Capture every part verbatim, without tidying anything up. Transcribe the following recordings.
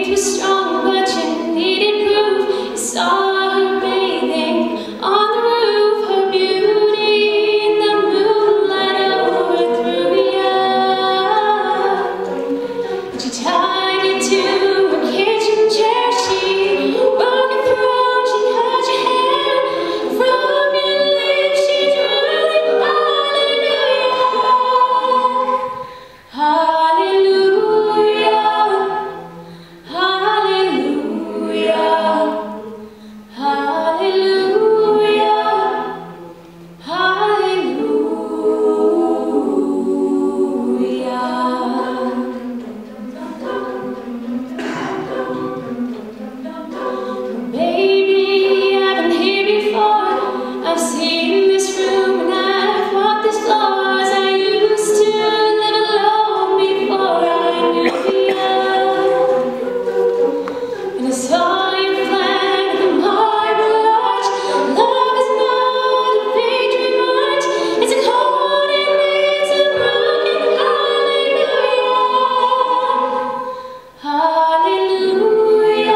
faith was strong, but you needed proof. You saw her bathing on the roof, her beauty in the moonlight overthrew you. But you tied it to a kitchen chair, she broke it through, she cut your hair from your lips, she drew it. Hallelujah, hallelujah, hallelujah, hallelujah, hallelujah. Baby, I've been here before. I've seen this room and I've walked these floors. I used to live alone before I knew you. And I saw your flag in the marble arch. Love is not a victory march. It's a cold and it's a broken hallelujah. Hallelujah,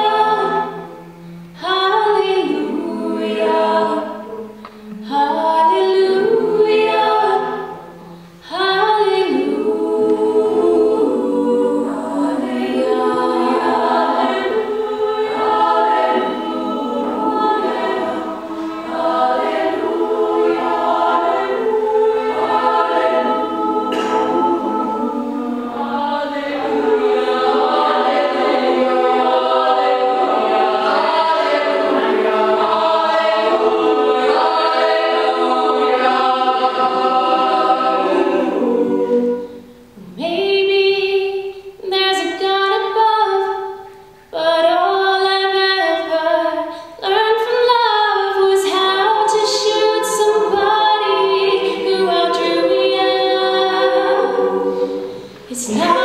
hallelujah, hallelujah, maybe there's a God above, but all I've ever learned from love was how to shoot somebody who outdrew you. It's not